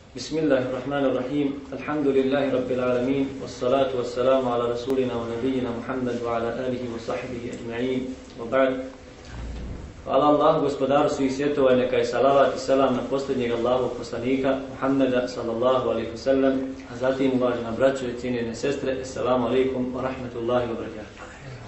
Bismillahirrahmanirrahim. Alhamdulillahi rabbil alamin. Wassalatu wassalamu ala rasulina wa nabiyina Muhammad wa ala alihi wa sahbihi ajma'in. Wa ba'd. Hvala Allahu, gospodaru svih svjetova, i neka je salavat i selam na posljednjeg Allahovog poslanika Muhammeda sallallahu alaihi wasallam, a zatim uvažena braćo i cijenjene sestre, assalamu alaikum wa rahmatullahi wa barakatuh.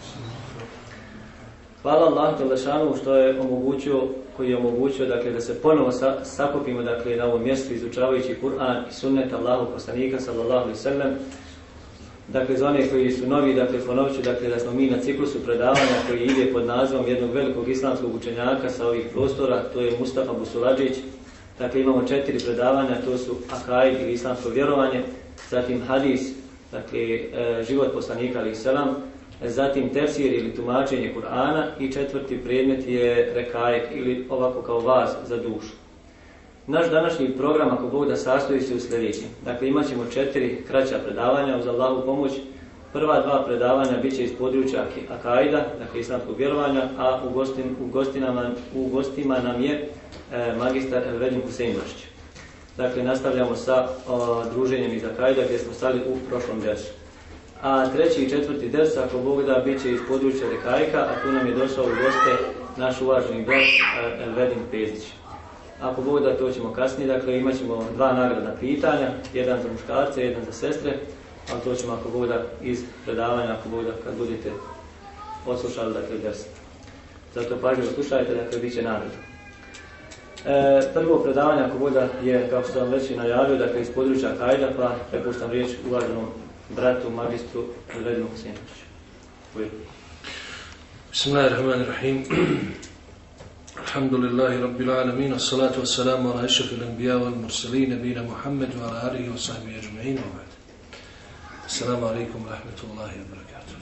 Hvala Allahu Đelešanu koji je omogućio dakle, da se ponovo sakupimo dakle, na ovom mjestu izučavajući Kur'an i sunnet Allahovog poslanika sallallahu alaihi wasallam. Dakle, za one koji su novi, dakle, ponovit ću da smo mi na ciklusu predavanja koji ide pod nazivom jednog velikog islamskog učenjaka sa ovih prostora, to je Mustafa Busuladžić. Dakle, imamo 4 predavanja, to su Akaid ili islamsko vjerovanje, zatim Hadis, dakle, život poslanika alejhi selam, zatim tefsir ili tumačenje Kur'ana i 4. predmet je Rekajet ili ovako kao vaz za dušu. Naš današnji program, ako Bog da, sastoji se u sljedećem. Dakle, imat ćemo 4 kraća predavanja uz Allahovu pomoć. Prva 2 predavanja bit će iz područja Akaida, dakle islamskog vjerovanja, a u gostima nam je magistar Elvedin Huseinović. Dakle, nastavljamo sa druženjem iz Akaida gdje smo stali u prošlom dersu. A 3. i 4. ders, ako Bog da, bit će iz područja Rekajka, a tu nam je došao u goste naš uvaženi brat Elvedin Pezić. Ako Bog da, to ćemo kasnije, dakle imat ćemo 2 nagradna pitanja, jedan za muškarce, jedan za sestre, a to ćemo ako Bog da iz predavanja, ako Bog da, kad budete odslušali dakle ders. Zato pažljivo slušajte, dakle bit će nagrada. Prvo predavanje, ako Bog da, je, kao što sam već i najavio, dakle iz područja Akaida, pa prepuštam riječ uvaženom bratu, magistru Elvedinu Huseinoviću. Bismillahirrahmanirrahim. Alhamdulillahi rabbil alamin, wassalatu wassalamu ala ashrafil anbiya wal mursalin, nabiyina Muhammad wa ala alihi wa sahbihi ajma'in. Assalamu alaikum wa rahmatullahi wa barakatuh.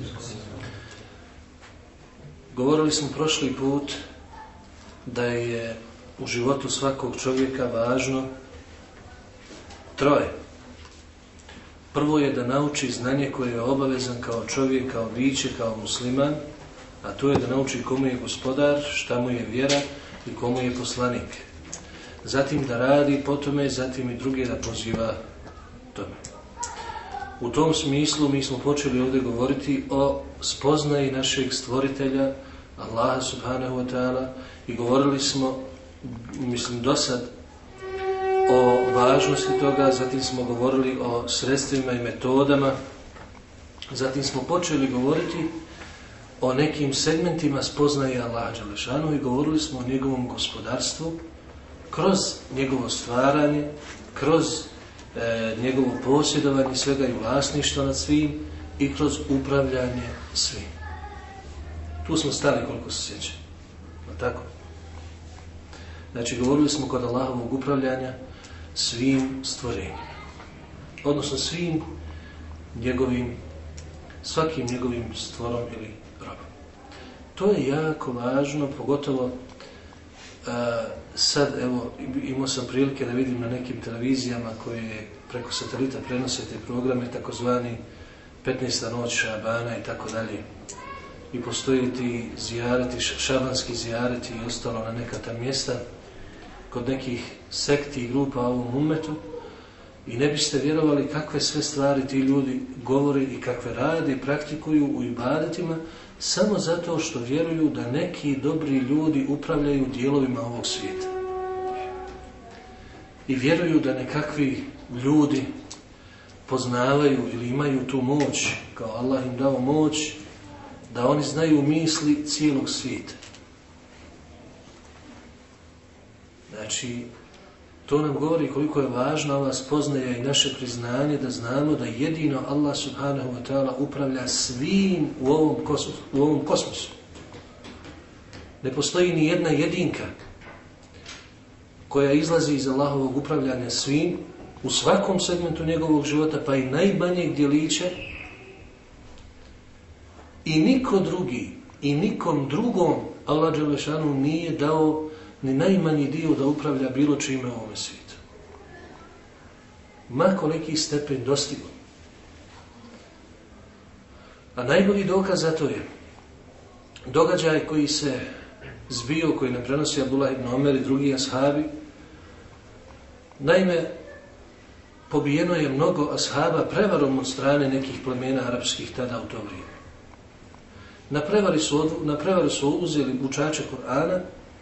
Govorili smo prošli put da je u životu svakog čovjeka važno 3. Prvo je da nauči znanje koje je obavezan kao čovjek, kao biće, kao musliman, a to je da nauči komu je gospodar, šta mu je vjera i komu je poslanik. Zatim da radi po tome, zatim i druge da poziva tome. U tom smislu mi smo počeli ovdje govoriti o spoznaji našeg stvoritelja, Allaha subhanahu wa ta'ala, i govorili smo, mislim do sad, o važnosti toga, zatim smo govorili o sredstvima i metodama, zatim smo počeli govoriti o nekim segmentima spoznaje Allaha Đelešanu i govorili smo o njegovom gospodarstvu kroz njegovo stvaranje, kroz njegovo posjedovanje svega i vlasništvo nad svim i kroz upravljanje svim. Tu smo stali koliko se sjeća. Tako? Znači, govorili smo kod Allahovog upravljanja svim stvorenjima. Odnosno svakim njegovim stvorom ili robom. To je jako važno, pogotovo sad, evo, imao sam prilike da vidim na nekim televizijama koje preko satelita prenose te programe, takozvani 15. noć Šabana i tako dalje. I postoji ti zijareti, šabanski zijareti i ostalo na neka ta mjesta kod nekih sekti i grupa u ovom ummetu i ne biste vjerovali kakve sve stvari ti ljudi govore i kakve rade i praktikuju u ibadetima samo zato što vjeruju da neki dobri ljudi upravljaju dijelovima ovog svijeta. I vjeruju da nekakvi ljudi poznavaju ili imaju tu moć, kao Allah im dao moć, da oni znaju misli cijelog svijeta. Znači, to nam govori koliko je važna ova spoznaja i naše priznanje da znamo da jedino Allah subhanahu wa ta'ala upravlja svim u ovom kosmosu. Ne postoji ni jedna jedinka koja izlazi iz Allahovog upravljanja svim u svakom segmentu njegovog života, pa i najmanjeg djelića, i niko drugi i nikom drugom Allah Đelešanu nije dao ni najmanji dio da upravlja bilo čime u ovome svijetu. Ma koliki stepen dostigo. A najbolji dokaz za to je događaj koji se zbio, koji nam prenosi Abdullah ibn Omer i drugi ashabi. Naime, pobijeno je mnogo ashaba prevarom od strane nekih plemena arapskih tada u to vrijeme. Na prevaru su uzeli učače Kur'ana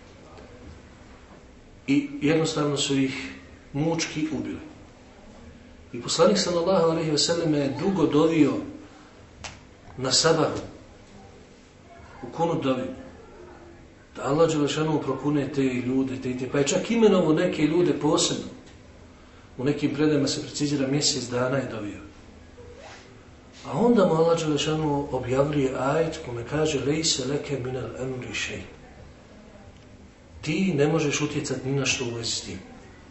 i jednostavno su ih mučki ubili. I poslanik sallallahu alejhi ve sellem je dugo dovio na sabahu, u kunut dovi, da Allah dželešanu prokune te ljude, pa je čak imenovo neke ljude posebno. U nekim predajama se precizira mjesec dana je dovio. A onda mu Allah dželešanu objavljuje ajet kome kaže lejse leke minal amri šej. Ti ne možeš utjecati ni na što u vezi s tim.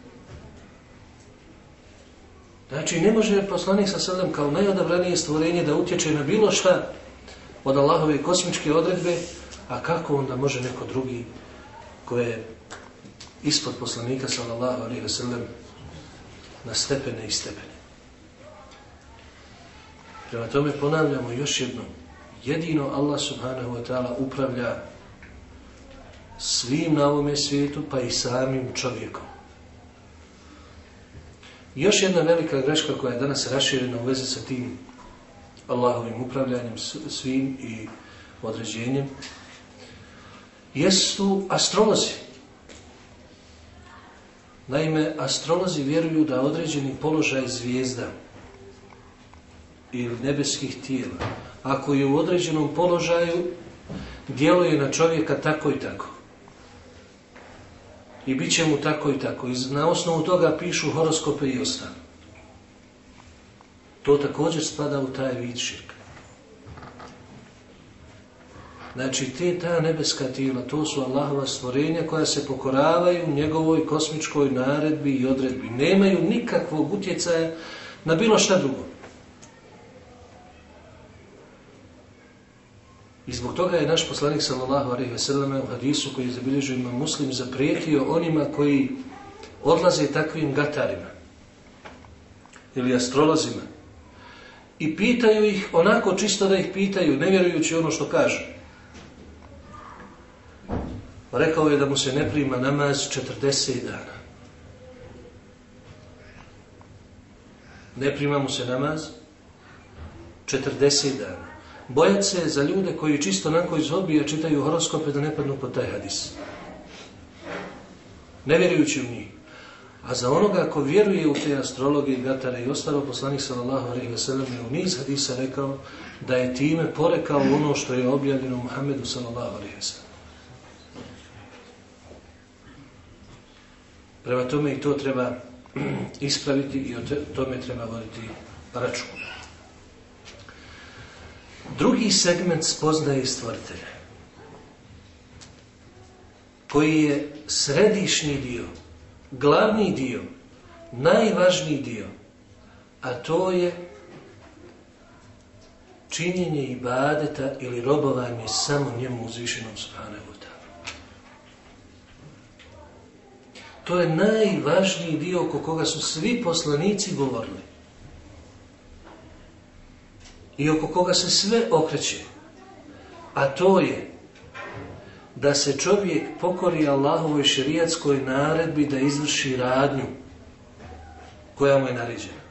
Znači, ne može poslanik sa selem kao najodabranije stvorenje da utječe na bilo šta od Allahove kosmičke odredbe, a kako onda može neko drugi koje je ispod poslanika sallallahu alejhi ve sellem na stepene i stepene. Prema tome ponavljamo još jednom, jedino Allah subhanahu wa ta'ala upravlja svim na ovome svijetu, pa i samim čovjekom. Još jedna velika greška koja je danas raširena u vezi sa tim Allahovim upravljanjem svim i određenjem jesu astrolozi. Naime, astrolozi vjeruju da određeni položaj zvijezda ili nebeskih tijela, ako je u određenom položaju, djeluje na čovjeka tako i tako. I bit će mu tako i tako. I na osnovu toga pišu horoskope i ostalo. To također spada u taj vid širka. Znači, ta nebeska tijela, to su Allahova stvorenja koja se pokoravaju njegovoj kosmičkoj naredbi i odredbi. Nemaju nikakvog utjecaja na bilo šta drugo. I zbog toga je naš poslanik sallallahu alejhi ve sellem u hadisu koji je zabilježio Imam Muslim zaprijetio onima koji odlaze takvim gatarima ili astrolozima i pitaju ih onako čisto da ih pitaju, ne vjerujući ono što kažu. Rekao je da mu se ne prima namaz 40 dana. Ne prima mu se namaz 40 dana. Bojat se za ljude koji čisto onako iz hobija čitaju horoskope da ne padnu pod taj hadis. Ne vjerujući u njih. A za onoga ko vjeruje u te astrologije, gatare i ostalo, poslanik sallallahu alejhi ve sellem je u niz hadisa rekao da je time porekao ono što je objavljeno Muhammedu sallallahu alejhi ve sellem. Prema tome i to treba ispraviti i o tome treba voditi račun. Drugi segment spoznaje stvoritelja, koji je središnji dio, glavni dio, najvažniji dio, a to je činjenje ibadeta ili robovanje samo njemu uzvišenom subhanahu wa ta'ala. To je najvažniji dio oko koga su svi poslanici govorili. I oko koga se sve okreće. A to je da se čovjek pokori Allahovoj šerijatskoj naredbi da izvrši radnju koja mu je naređena.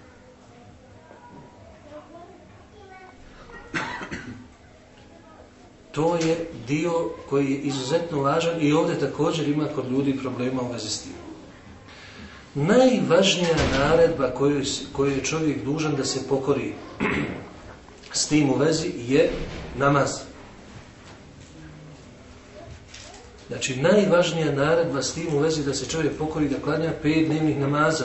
To je dio koji je izuzetno važan i ovdje također ima kod ljudi problema u vezi s tim. Najvažnija naredba koju je čovjek dužan da se pokori s tim u vezi je namaz. Znači, najvažnija naredba s tim u vezi da se čovjek pokori da klanja 5 dnevnih namaza.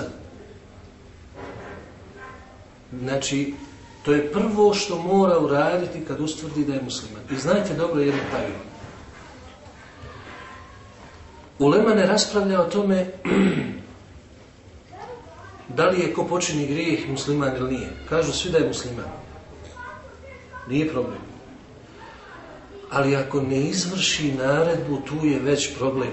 Znači, to je prvo što mora uraditi kad ustvrdi da je musliman. I znajte dobro jedno pravilo. Ulema ne raspravlja o tome da li je ko počini grijeh musliman ili nije. Kažu svi da je musliman. Nije problem. Ali ako ne izvrši naredbu, tu je već problem.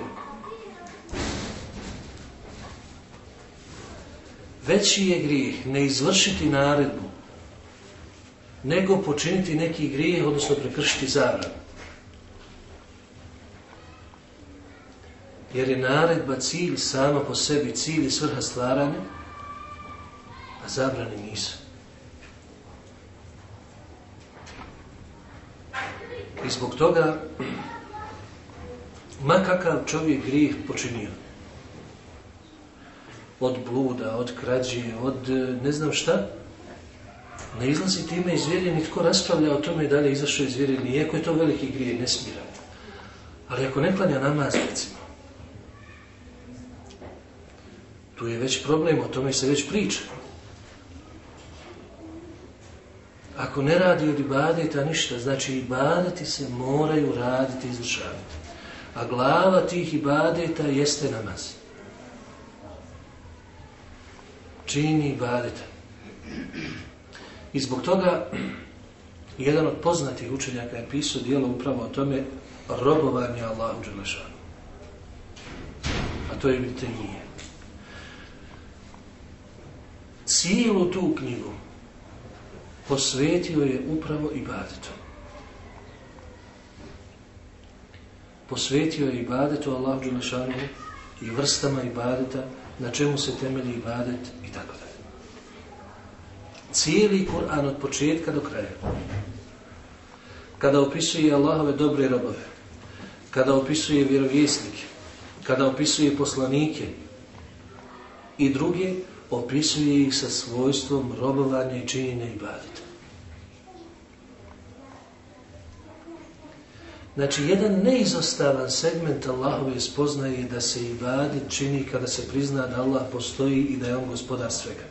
Veći je grijeh ne izvršiti naredbu, nego počiniti neki grijeh, odnosno prekršiti zabranu. Jer je naredba cilj sama po sebi, cilj i svrha stvaranja, a zabrane nisu. I zbog toga, ma kakav čovjek grijeh počinio, od bluda, od krađe, od ne znam šta, ne izlazi time iz vjere, nitko raspravlja o tome da li je izašao iz vjere, iako je to veliki grijeh, ne smira. Ali ako ne klanja namaz, recimo, tu je već problem, o tome se već priča. Ako ne radi od ibadeta ništa, znači ibadeti se moraju raditi i izvršavati. A glava tih ibadeta jeste namaz. Čini ibadeta. I zbog toga jedan od poznatih učenjaka je pisao djelo upravo o tome robovanje Allahu dželešanu. A to je Ibn Tejmije. Cijelu tu knjigu posvetio je upravo ibadetu. Posvetio je ibadetu Allahu dželešanu i vrstama ibadeta, na čemu se temelji ibadet i tako dalje. Cijeli Kur'an od početka do kraja. Kada opisuje Allahove dobre robove, kada opisuje vjerovjesnike, kada opisuje poslanike i druge, opisuje ih sa svojstvom robovanja i činjenja ibadeta. Znači, jedan neizostavan segment Allahove spoznaje je da se ibadet čini kada se prizna da Allah postoji i da je on gospodar svega.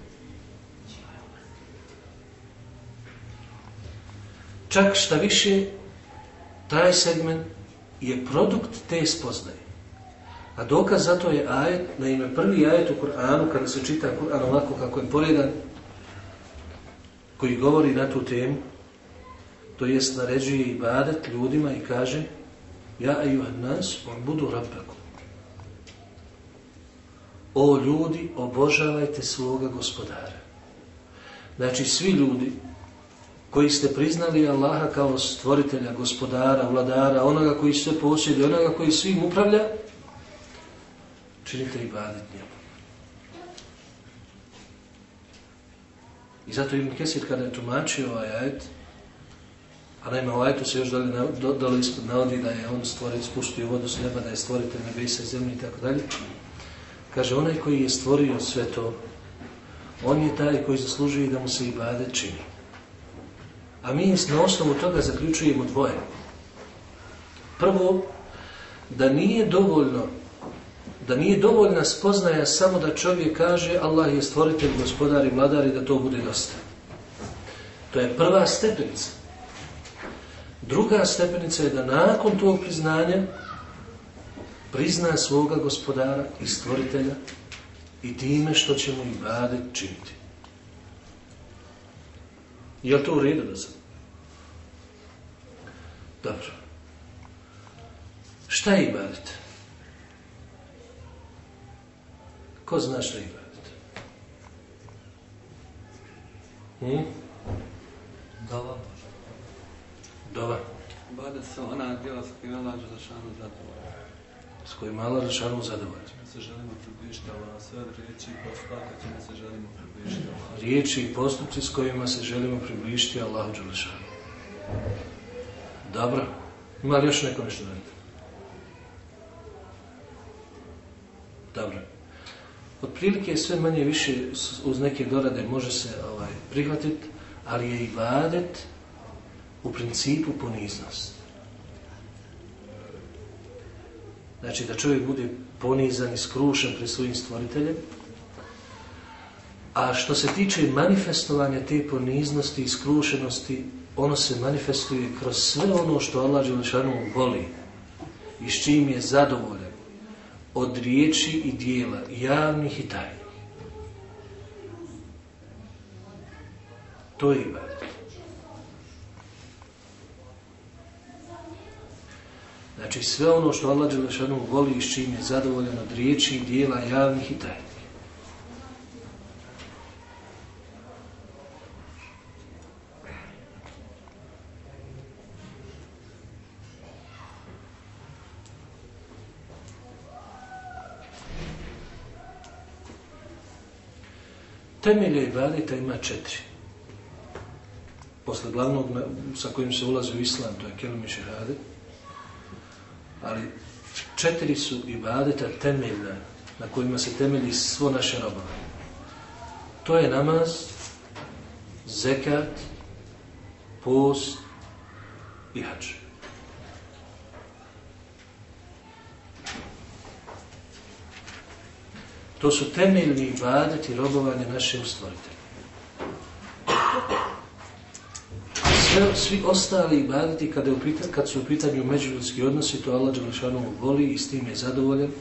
Čak šta više, taj segment je produkt te spoznaje. A dokaz za to je ajet, naime prvi ajet u Kur'anu, kada se čita Kur'an ovako kako je poredan, koji govori na tu temu, to jest naređuje ibadet ljudima i kaže: Ja ejuhan nas, u'budu rabbakum. O ljudi, obožavajte svoga gospodara. Znači svi ljudi koji ste priznali Allaha kao stvoritelja, gospodara, vladara, onoga koji sve posjeduje, onoga koji svim upravlja, činite ibadet njemu. I zato Ibn Kesir kada je tumačio ovaj ajet, a naime u ajetu se još dole ispod navodi da je on stvorit, spustio vodu s neba, da je stvoritelj nebesa i zemlje i tako dalje. Kaže, onaj koji je stvorio sve to, on je taj koji zaslužuje da mu se ibadet čini. A mi na osnovu toga zaključujemo dvoje. Prvo, da nije dovoljna spoznaja samo da čovjek kaže Allah je stvoritelj, gospodar i vladar i da to bude dosta. To je prva stepenica. Druga stepenica je da nakon tog priznanja prizna svoga gospodara i stvoritelja i time što će mu ibadet činiti. Je li to u redu da sam? Dobro. Šta je ibadet? Ko zna šta je ibadet? Dova. Dova. Ibadet su ona djela s kojima Allah Đelešanu zadovoljan. S kojima Allah Đelešanu zadovoljan. Se želimo približiti Allah, sve riječi i postupke kojima se želimo približiti Allah. Riječi i postupci s kojima se želimo približiti Allahu Đelešanu. Dobro. Ima li još neko nešto raditi? Dobro. Otprilike sve manje više uz neke dorade može se prihvatiti, ali je ibadet u principu poniznost. Znači da čovjek bude ponizan i skrušen pred svojim stvoriteljem. A što se tiče manifestovanja te poniznosti i skrušenosti, ono se manifestuje kroz sve ono što Allah Đelešanu voli i s čim je zadovoljan, od riječi i dijela, javnih i tajnih. To je ibadet. Znači sve ono što Allah Đelešanu voli i s čim je zadovoljan, od riječi i dijela, javnih i tajnih. Temelje ibadeta ima 4. Posle glavnog sa kojim se ulazi u islam, to je kelime šehade, ali 4 su ibadeta temeljna, na kojima se temelji svo naše robovanje. To je namaz, zekat, post i hadž. To su temeljni ibadeti robovanja našem stvoritelju. Svi ostali ibadeti kad su u pitanju međuljudski odnosi, to Allah dželešanu voli i s tim je zadovoljan.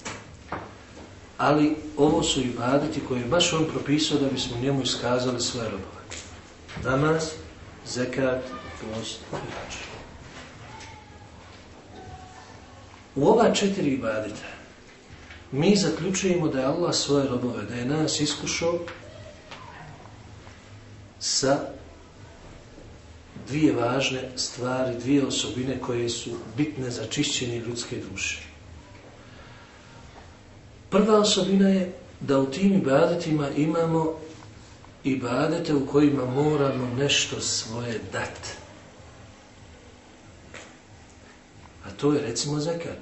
Ali ovo su ibadeti koje je baš on propisao da bismo njemu iskazali svoje robovanje. Namaz, zekat, post i hadž. U ova 4 ibadeta mi zaključujemo da je Allah svoje robove, da je nas iskušao sa 2 važne stvari, 2 osobine koje su bitne za čišćenje ljudske duše. Prva osobina je da u tim ibadetima imamo ibadete u kojima moramo nešto svoje dati. A to je recimo zekat.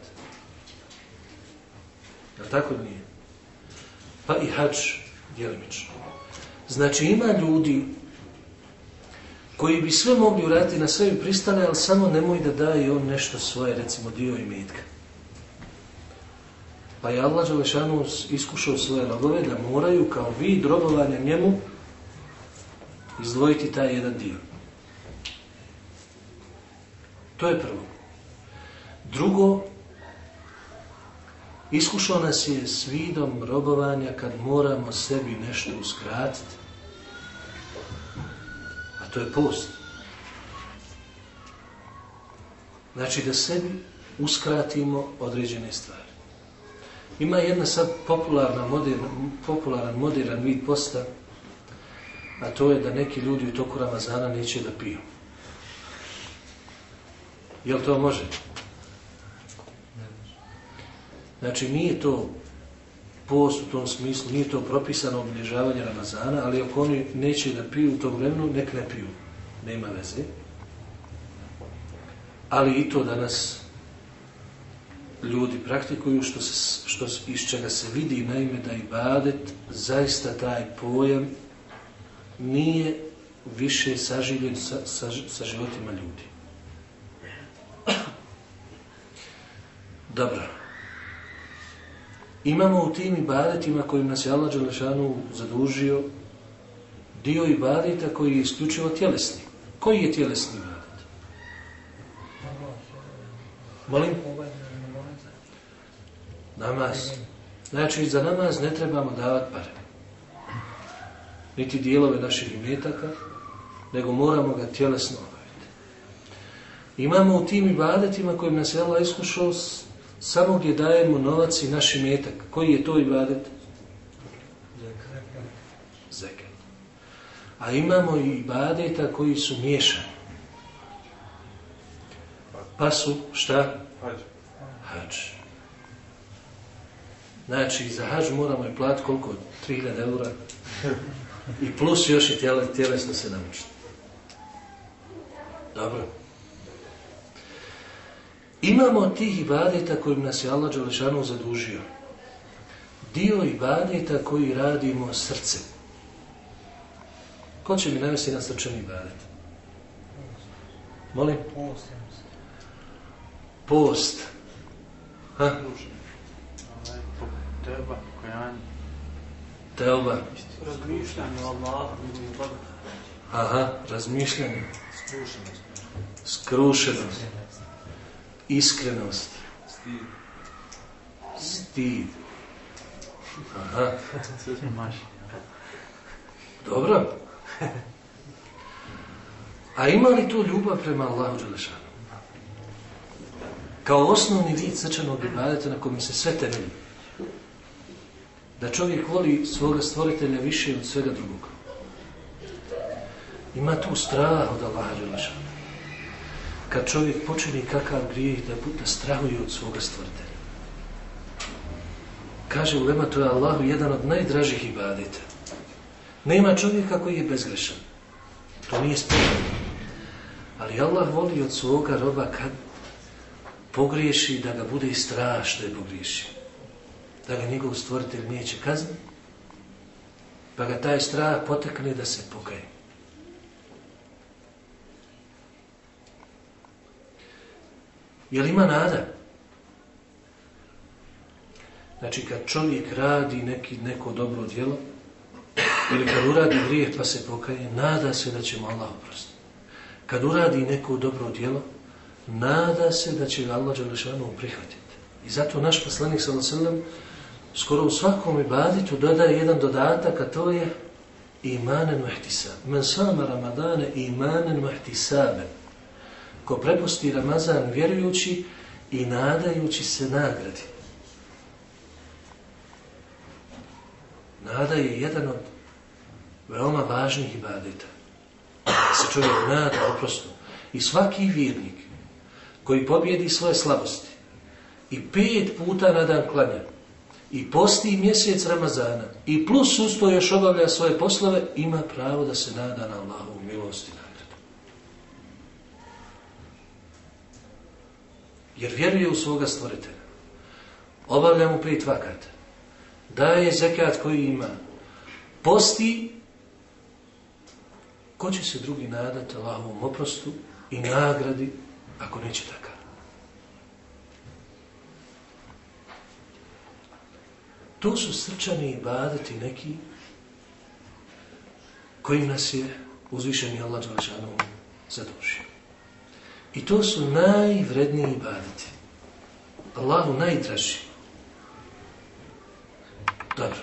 Jel tako nije? Pa i hadž djelimično. Znači ima ljudi koji bi sve mogli uraditi na sebi pristane, ali samo nemoj da daje on nešto svoje, recimo dio imetka. Pa je Allah dželešanu iskušao svoje robove da moraju kao vid robovanja njemu izdvojiti taj jedan dio. To je prvo. Drugo, iskušao nas je s vidom robovanja kad moramo sebi nešto uskratiti. A to je post. Znači da sebi uskratimo određene stvari. Ima jedna sad popularan modern vid posta, a to je da neki ljudi u toku Ramazana neće da piju. Jel to može? Znači nije to post u tom smislu, nije to propisano obilježavanje Ramazana, ali ako oni neće da piju u tom vremenu, nek ne piju. Nema veze. Ali i to danas ljudi praktikuju, iz čega se vidi naime da ibadet, zaista taj pojam nije više saživljen sa životima ljudi. Dobro. Imamo u tim ibadetima kojim nas je Allah dželešanu zadužio dio ibadeta koji je isključivo tjelesni. Koji je tjelesni ibadet? Molim? Namaz. Znači za namaz ne trebamo davati pare. Niti dijelove naših imetaka, nego moramo ga tjelesno obaviti. Imamo u tim ibadetima kojim nas je Allah iskušao samo gdje dajemo novac i naš imetak. Koji je to ibadet? Zekat. A imamo i ibadeta koji su miješani. Pa su šta? Hadž. Znači za hadž moramo i platiti koliko? 3000 eura. I plus još i tjelesno se namučiti. Dobro. Imamo tih ibadeta kojim nas je Allah dželešanu zadužio. Dio ibadeta koji radimo srcem. Ko će mi navesti na srčani ibadet? Molim? Post. Ha? Teuba, kajanje. Teuba. Razmišljanje o Allahu. Aha, razmišljanje. Skrušenost. Iskrenost. Stid. Aha. Dobro. A ima li tu ljubav prema Allahu dželešanu? Kao osnovni vid srčanog ibadeta na kojem se sve temelji. Da čovjek voli svoga stvoritelja više od svega drugog. Ima tu strah od Allaha dželešanu. Kad čovjek počini kakav grijeh da strahuje od svoga stvoritelja. Kaže ulema, to je Allahu jedan od najdražih ibadeta. Nema čovjeka koji je bezgrešan. To nije sporno. Ali Allah voli od svoga roba kad pogriješi da ga bude i strah što je pogriješi. Da ga njegov stvoritelj neće kazniti. Pa ga taj strah potekne da se pokaje. Jel ima nada? Znači kad čovjek radi neko dobro djelo ili kad uradi grijeh pa se pokaje, nada se da će mu Allah oprostiti. Kad uradi neko dobro djelo, nada se da će ga Allah dželešanu prihvatiti. I zato naš poslanik sallallahu alejhi ve sellem skoro u svakom ibadetu dodaje jedan dodatak, a to je imanen wa ihtisab. Men sama Ramadane imanen wa ihtisaben. Ko prepusti Ramazan vjerujući i nadajući se nagradi. Nada je jedan od veoma važnih ibadeta. Se čovjek nada oprostu. I svaki vjernik koji pobjedi svoje slabosti i 5 puta na dan klanja i posti mjesec Ramazana i plus uz to još obavlja svoje poslove, ima pravo da se nada na Allahovu milost i nagradu. Jer vjeruje u svoga stvoritelja. Obavlja mu 5 vakata. Daje zekat koji ima. Posti. Ko će se drugi nadati Allahovom oprostu i nagradi ako neće takav? To su srčani ibadeti neki koji nas je uzvišeni Allah dželešanu zadužio. I to su najvredniji ibadeti. Allahu najdraži. Dobro.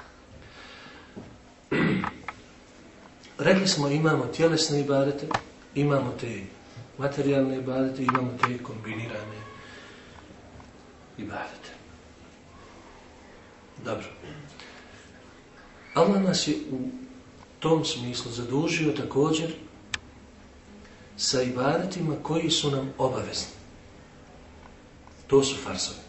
Rekli smo imamo tjelesne ibadete, imamo te materijalne ibadete, imamo te kombinirane ibadete. Dobro. Allah nas je u tom smislu zadužio također sa ibadetima koji su nam obavezni. To su farzovi.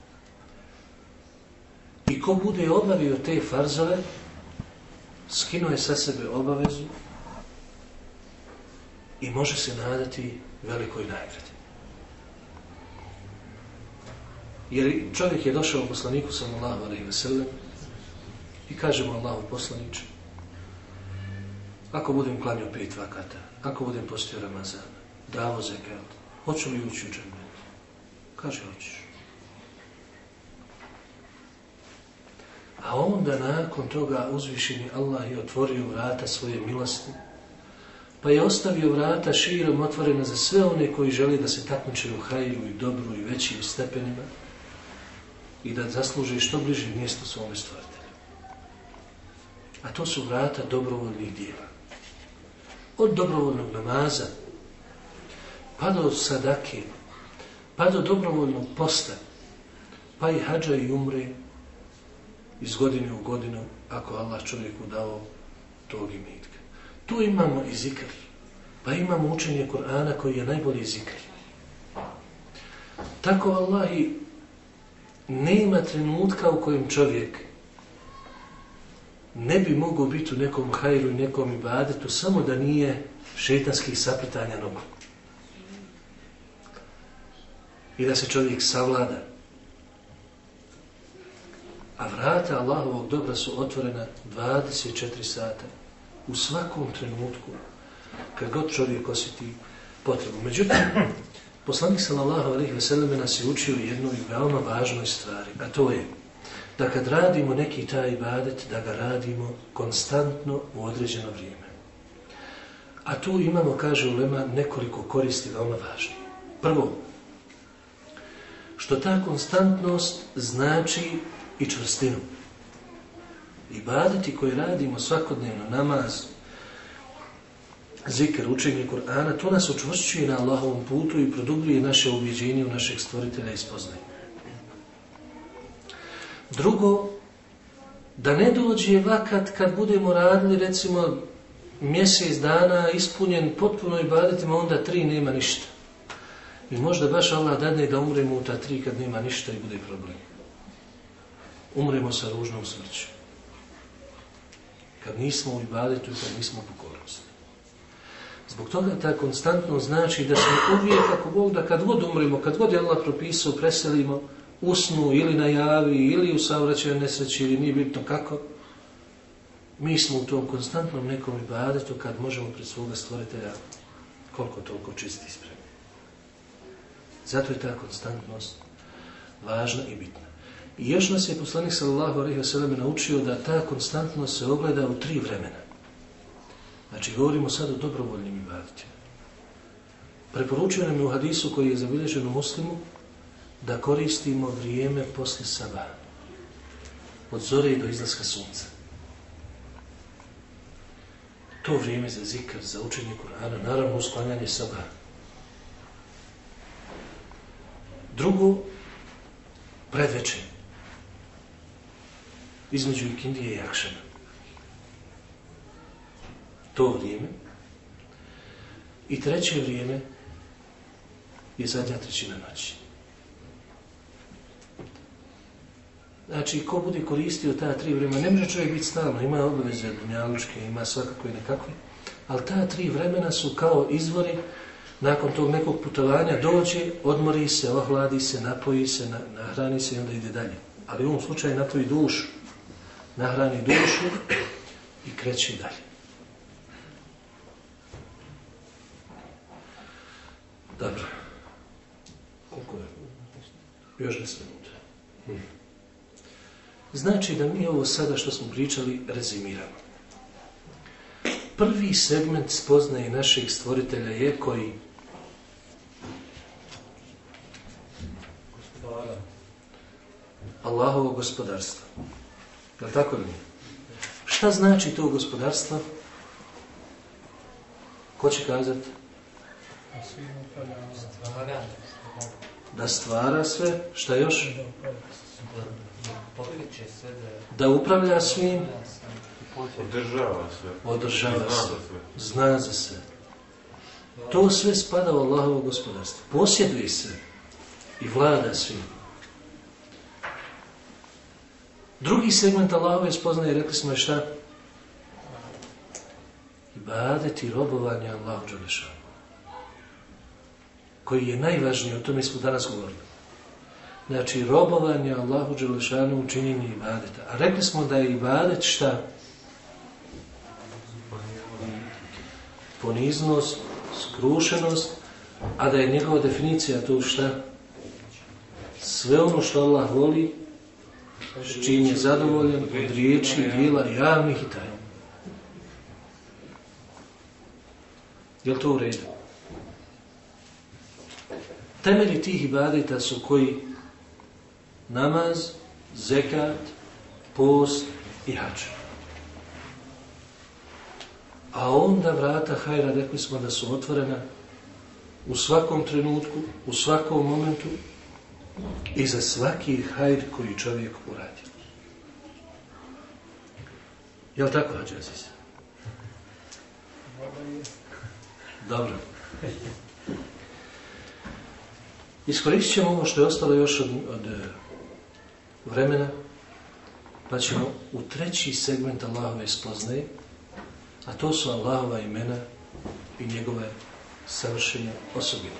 I ko bude obavio te farzove, skinuo je sa sebe obavezu i može se nadati velikoj nagradi. Jer čovjek je došao poslaniku sallallahu alejhi ve sellem i kaže mu: Allahu poslaniče, ako budem klanjao 5 vakata, ako budem postio Ramazan, davo zekat, hoću li ući u džennet? Kaže: hoćeš. A onda nakon toga uzvišeni Allah je otvorio vrata svoje milosti, pa je ostavio vrata širom otvorena za sve one koji žele da se takmiče u hajru i dobru i većim stepenima i da zasluže što bliže mjesto svome stvoritelju. A to su vrata dobrovoljnih djela. Od dobrovoljnog namaza, pa do sadake, pa do dobrovoljnog posta, pa i hadža i umre, iz godine u godinu, ako Allah čovjeku dao tog imetka. Tu imamo i zikr, pa imamo učenje Kur'ana koji je najbolji zikr. Tako Allahi nema trenutka u kojem čovjek ne bi mogao biti u nekom hajru i nekom ibadetu samo da nije šejtanskih saplitanja nogu. I da se čovjek savlada. A vrata Allahovog dobra su otvorena 24 sata. U svakom trenutku, kad god čovjek osjeti potrebu. Međutim, poslanik sallallahu alejhi ve sellem nas je učio jednoj veoma važnoj stvari, a to je da kad radimo neki taj ibadet, da ga radimo konstantno u određeno vrijeme. A tu imamo, kaže ulema, nekoliko koristi veoma važnih. Prvo, što ta konstantnost znači i čvrstinu. Ibadeti koji radimo svakodnevno, namaz, zikr, učenje Kur'ana, to nas učvršćuje na Allahovom putu i produbljuje naše ubjeđenje u našeg stvoritelja i spoznanje. Drugo, da ne dođe vakat kad budemo radili recimo mjesec dana ispunjen potpuno ibadetima, onda 3 nema ništa. I možda baš Allah dadne da umremo u ta 3 kad nema ništa i bude problem. Umremo sa ružnom smrću. kad nismo u ibadetu i kad nismo u pokornosti. Zbog toga ta konstantnost znači da smo uvijek, ako Bog da kad god umremo, kad god je Allah propisao, preselimo, usnu ili na javi, ili u saobraćaju nesreći, ili nije bitno kako, mi smo u tom konstantnom nekom ibadetu kad možemo pred svoga stvoritelja koliko toliko čisti i spremni. Zato je ta konstantnost važna i bitna. I još nas je poslanik sallallahu alejhi ve sellem naučio da ta konstantnost se ogleda u 3 vremena. Znači, govorimo sad o dobrovoljnim ibadetima. Preporučio nam je u hadisu koji je zabilježen u Muslimu da koristimo vrijeme posle sabaha, od zore do izlaska sunca. To vrijeme za zikr, za učenje Kur'ana, naravno usklanjanje sabaha. Drugo, predvečer, između ikindije i akšama. To vrijeme. I treće vrijeme je zadnja trećina noći. Znači, ko bude koristio ta 3 vremena, ne može čovjek biti stalno, ima obaveze dunjalučke, ima svakako i nekakve, ali ta 3 vremena su kao izvori. Nakon tog nekog putovanja dođe, odmori se, ohladi se, napoji se, nahrani se i onda ide dalje. Ali u ovom slučaju napoji dušu, nahrani dušu i kreće dalje. Dobro. Koliko je? Još 10 minuta. Znači da mi ovo sada što smo pričali rezimiramo. Prvi segment spoznaje našeg stvoritelja je koji? Allahovo gospodarstvo. Je li tako li? Šta znači to gospodarstvo? Ko će kazati? Da stvara sve. Šta još? Da upravlja svim. Održava sve. Zna za sve. To sve spada u Allahovo gospodarstvo. Posjeduje se i vlada svim. Drugi segment Allahove spoznaje, rekli smo je šta? Ibadet i robovanje Allahu dželešanu. Koji je najvažniji, o tome smo danas govorili. Znači, robovanje Allahu dželešanu u činjenju ibadeta. A rekli smo da je ibadet šta? Poniznost, skrušenost, a da je njegova definicija to šta? Sve ono što Allah voli, s čim je zadovoljan od riječi, djela, javnih i tajnih. Je li to u redu? Temelji tih ibadeta su koji? Namaz, zekat, post i hadž. A onda vrata hajra, rekli smo da su otvorena u svakom trenutku, u svakom momentu i za svaki hajr koji čovjek uradi. Je li tako, Hadži Aziz? Dobro. Iskoristit ćemo ovo što je ostalo još od vremena, pa ćemo u treći segment Allahove spoznaje, a to su Allahova imena i njegove savršene osobine.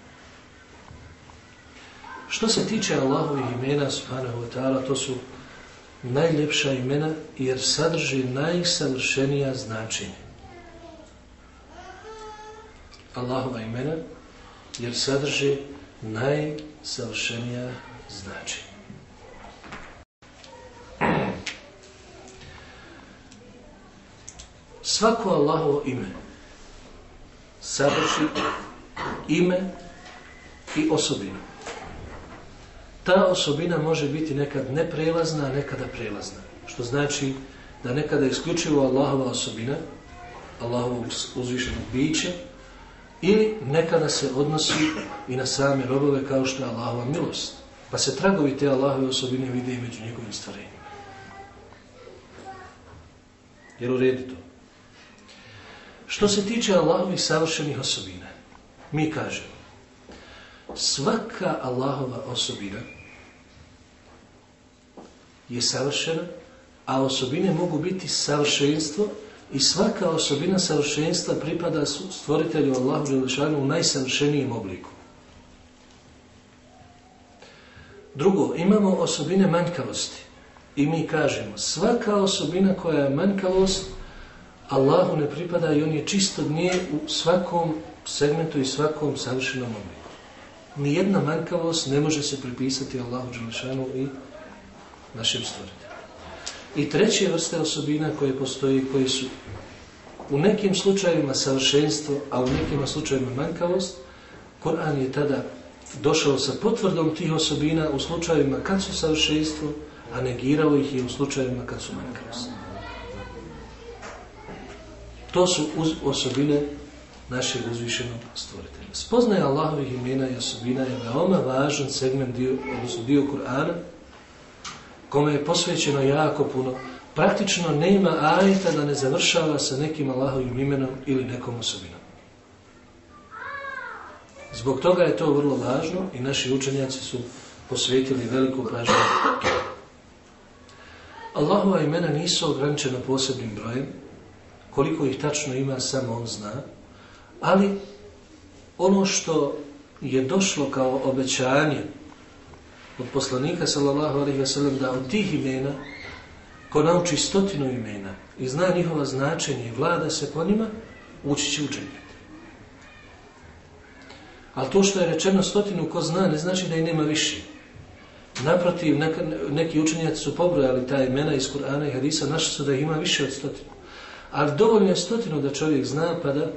Što se tiče Allahovih imena, subhanahu wa ta'ala, to su najljepša imena jer sadrži najsavršenija značenja. Allahova imena jer sadrži najsavršenija značenja. Svako Allahovo ime sadrži ime i osobinu. Ta osobina može biti nekad neprelazna, a nekada prelazna. Što znači da nekada isključivo Allahova osobina, Allahovo uzvišeno biće, ili nekada se odnosi i na same robove kao što je Allahova milost. Pa se tragovi te Allahove osobine vide i među njegovim stvorenjima. Jer uredi to. Što se tiče Allahovih savršenih osobina, mi kažemo, svaka Allahova osobina je savršena a osobine mogu biti savršenstvo i svaka osobina savršenstva pripada stvoritelju Allahu dželešanu u najsavršenijem obliku. Drugo, imamo osobine manjkavosti i mi kažemo svaka osobina koja je manjkavost Allahu ne pripada i on je čist od nje u svakom segmentu i svakom savršenom obliku. Nijedna manjkavost ne može se pripisati Allahu dželešanu i našem stvoritelju. I treće vrste osobina koje postoji, koje su u nekim slučajevima savršenstvo, a u nekim slučajevima manjkavost, Kur'an je tada došao sa potvrdom tih osobina u slučajevima kad su savršenstvo, a negirao ih je u slučajevima kad su manjkavost. To su osobine našeg uzvišenog stvoritelja. Spoznaja Allahovih imena i osobina je veoma važan segment, dio Kur'ana, kome je posvećeno jako puno. Praktično nema ajeta da ne završava sa nekim Allahovim imenom ili nekom osobinom. Zbog toga je to vrlo važno i naši učenjaci su posvetili veliku pažnju. Allahova imena nisu ograničena posebnim brojem, koliko ih tačno ima samo on zna, ali ono što je došlo kao obećanje od poslanika sallallahu alejhi ve sellem da od tih imena ko nauči 100 imena i zna njihova značenje i vlada se po njima, ući će u džennet. Ali to što je rečeno 100 ko zna ne znači da i nema više. Naprotiv, neki učenjaci su pobrojali ta imena iz Kur'ana i hadisa, našli su da ih ima više od 100. Ali dovoljno je 100 da čovjek zna pa da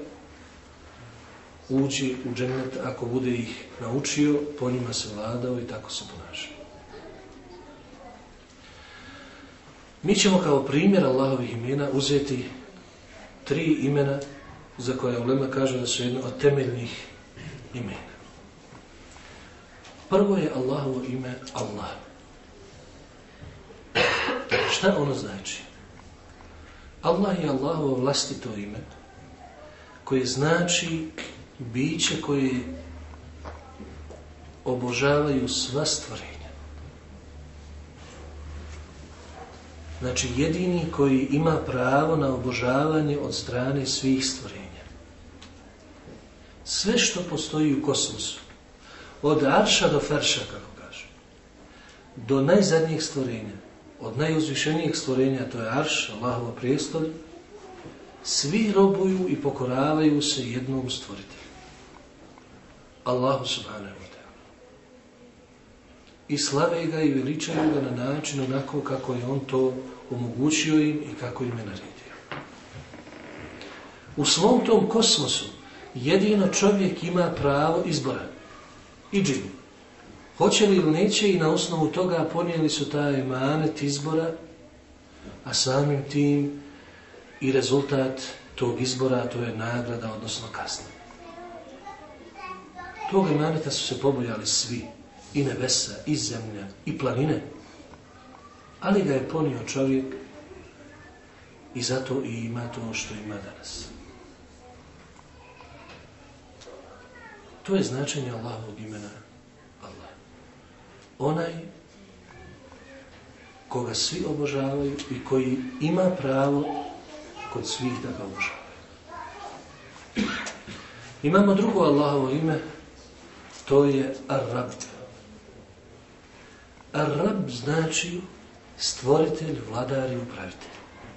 uđi u džennet ako bude ih naučio, po njima se vladao i tako se ponašao. Mi ćemo kao primjer Allahovih imena uzeti 3 imena za koje ulema kaže da su jedno od temeljnih imena. Prvo je Allahovo ime Allah. Šta ono znači? Allah je Allahovo vlastito ime koje znači biće koje obožavaju sva stvorenja. Znači jedini koji ima pravo na obožavanje od strane svih stvorenja. Sve što postoji u kosmosu, od arša do ferša, kako kaže, do najzadnjih stvorenja, od najuzvišenijih stvorenja, to je arš, Allahova prijestolje, svi robuju i pokoravaju se jednom stvoritelju. Allahu subhanahu wa ta'ala. I slave ga i veličaju ga na način onako kako je on to omogućio im i kako im je naredio. U svom tom kosmosu jedino čovjek ima pravo izbora. I džin. Hoće li ili neće i na osnovu toga ponijeli su taj emanet izbora, a samim tim i rezultat tog izbora, to je nagrada, odnosno kazna. Tog emaneta su se pobojali svi, i nebesa, i zemlja, i planine, ali ga je ponio čovjek i zato i ima to što ima danas. To je značenje Allahovog imena Allah. Onaj koga svi obožavaju i koji ima pravo kod svih da ga obožavaju. Imamo drugo Allahovo ime, to je Ar-Rab. Ar-Rab znači stvoritelj, vladar i upravitelj.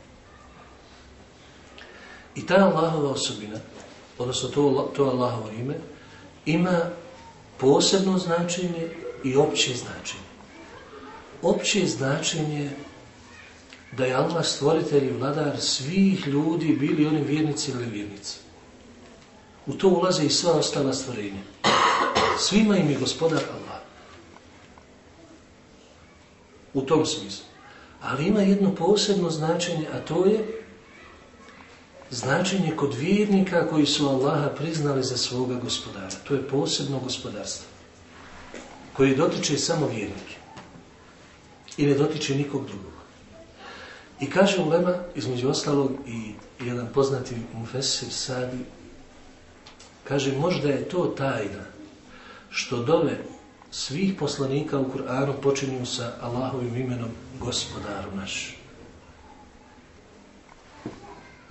I ta Allahova osobina, odnosno to Allahovo ime, ima posebno značenje i opće značenje. Opće značenje da je Allah stvoritelj i vladar svih ljudi, bili oni vjernici ili vjernici. U to ulaze i sva ostala stvorenja. Svima im je gospodar Allah. U tom smislu. Ali ima jedno posebno značenje, a to je značenje kod vjernika koji su Allaha priznali za svoga gospodara. To je posebno gospodarstvo koje dotiče samo vjernike i ne dotiče nikog drugog. I kaže ulema, između ostalog i jedan poznati mufesir Sadi, kaže možda je to tajna što dove svih poslanika u Kur'anu počinju sa Allahovim imenom gospodaru naš.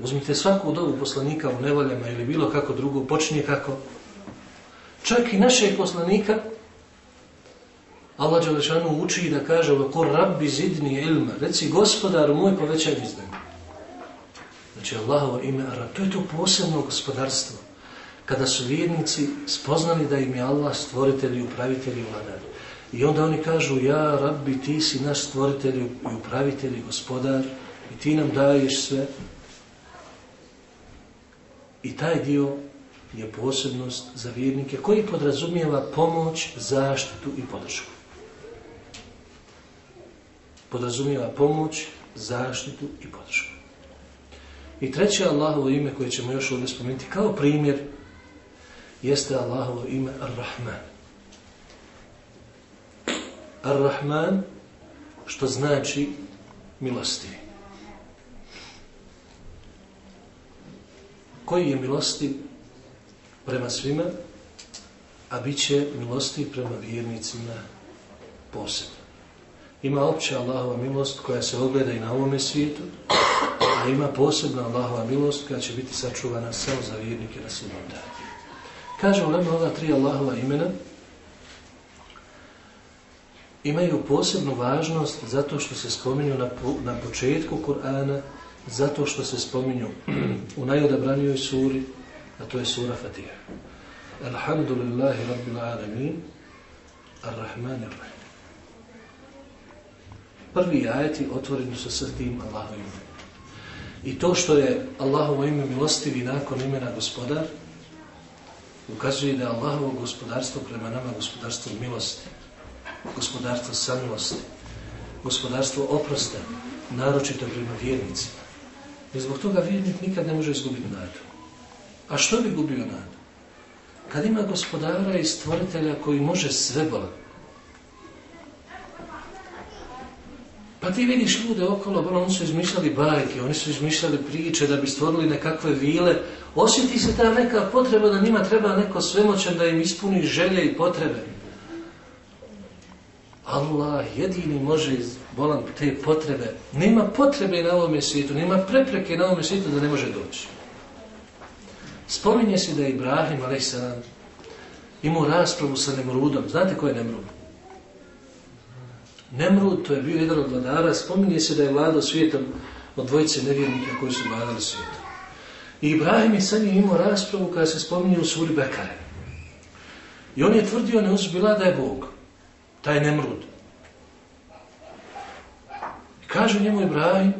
Uzmite svaku dobu poslanika u nevoljama ili bilo kako drugo, počinje kako. Čak i našeg poslanika Allah dželešanu uči da kaže "Qur rabbi zidni ilma", reci gospodaru moj povećaj mi znanje. Znači Allahovo ime Ar-Rab, to je to posebno gospodarstvo. Kada su vjernici spoznali da im je Allah stvoritelj i upravitelj i vladar. I onda oni kažu ja Rabbi, ti si naš stvoritelj i upravitelj i gospodar i ti nam daješ sve. I taj dio je posebnost za vjernike koji podrazumijeva pomoć, zaštitu i podršku. Podrazumijeva pomoć, zaštitu i podršku. I treće Allahovo ime koje ćemo još ovdje spomenuti kao primjer jeste Allahovo ime Ar-Rahman. Ar-Rahman, što znači milostivi. Koji je milostiv prema svima, a bit će milostiv prema vjernicima posebno. Ima opća Allahova milost koja se ogleda i na ovome svijetu, a ima posebna Allahova milost koja će biti sačuvana samo za vjernike na sudnjem danu. Kaže ulema, ova tri Allahova imena imaju posebnu važnost zato što se spominju na početku Kur'ana, zato što se spominju u najodabranijoj suri, a to je sura Fatiha. Alhamdulillahi rabbil alamin, ar-Rahman ar-Rahim. Prvi ajeti otvoreni su sa tim Allahovim imenom. I to što je Allahovo ime milostivi nakon imena gospodar, ukazuje da je Allahovo gospodarstvo prema nama gospodarstvo milosti, gospodarstvo samilosti, gospodarstvo oprosta, naročito prema vjernicima. I zbog toga vjernik nikad ne može izgubiti nadu. A što bi gubio nadu? Kad ima gospodara i stvoritelja koji može sve bolati. Pa ti vidiš ljude okolo, oni su izmišljali bajke, oni su izmišljali priče da bi stvorili nekakve vile. Osjeti se ta neka potreba da njima treba neko svemoćan da im ispuni želje i potrebe. Allah jedini može izboliti te potrebe. Nema potrebe na ovome svijetu, nema prepreke na ovome svijetu da ne može doći. Spominje se da je Ibrahim a.s. imao raspravu sa Nemrudom. Znate ko je Nemrud? Nemrud, to je bio jedan od vladara, spominje se da je vladao svijetom od dvojice nevjernika koji su vladali svijetom. I Ibrahim je sa njim imao raspravu koja se spominje u suri Bekare. I on je tvrdio neuzbila da je Bog, taj Nemrud. I kaže njemu Ibrahim,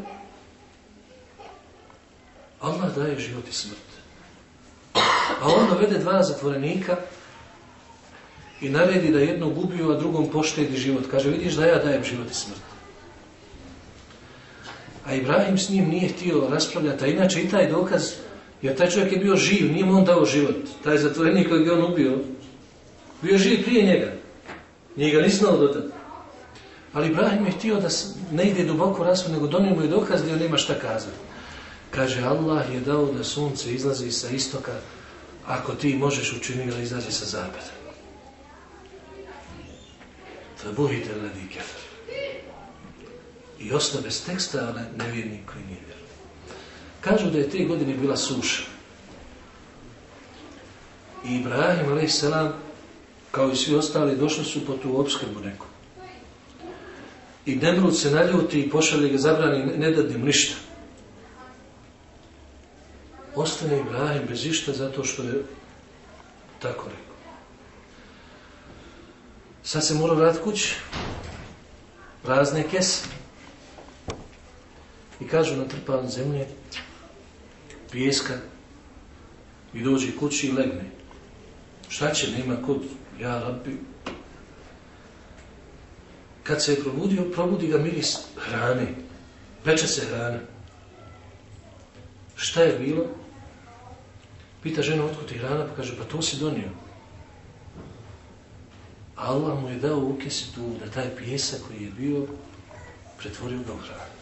Allah daje život i smrt. A on dovede dva zatvorenika i naredi da jednog ubiju, a drugom poštedi život. Kaže, vidiš da ja dajem život i smrt. A Ibrahim s njim nije htio raspravljati, a inače i taj dokaz, jer taj čovjek je bio živ, nije mu on dao život. Taj zatvorenik koji je on ubio, bio živ prije njega. Nije ga ni znao do tada. Ali Ibrahim je htio da ne ide duboko rasprav, nego donio mu je dokaz gdje on nema šta kazati. Kaže, Allah je dao da sunce izlazi sa istoka, ako ti možeš učiniti da izlazi sa zapada. Fabuhite ladi kafir. I ostao bez teksta, ali nevjernik koji nije vjerujem. Kažu da je te godine bila suša. I Ibrahim a.s. kao i svi ostali došli su po tu opskrbu neku. I Nemrud se naljuti i pošalje ga zabrani, ne dadnem ništa. Ostane Ibrahim bez išta zato što je tako rekao. Sad se mora vratiti kući, prazne kese. I kažu natrpavan zemlje, pijeska, i dođe kući i legne. Šta će, nema kod, ja Rabbi. Kad se je probudio, probudi ga miris hrane, peče se hrana. Šta je bilo? Pita žena otkud ti hrana, pa kaže, pa to si donio. Allah mu je dao ukesi tu, da taj pijesak koji je bio pretvorio ga u hranu.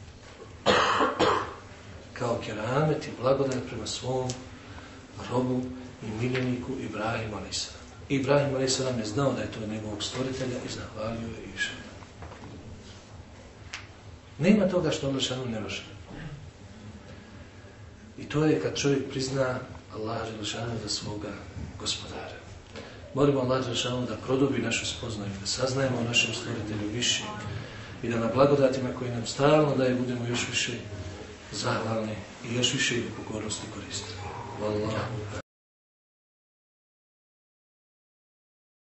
Kao keramet i blagodat prema svom robu i miljeniku Ibrahim a.s. Ibrahim a.s. je znao da je to njegovog stvoritelja i zahvalio je i išao. Nema toga što Allah ne može. I to je kad čovjek prizna Allaha dželešanu za svoga gospodara. Molimo Allaha dželešanu da produbi našu spoznaju, da saznajemo o našem stvoritelju više i da na blagodatima koje nam stalno daje budemo još više zahvalni i još više pokornosti koristiti. Wallahu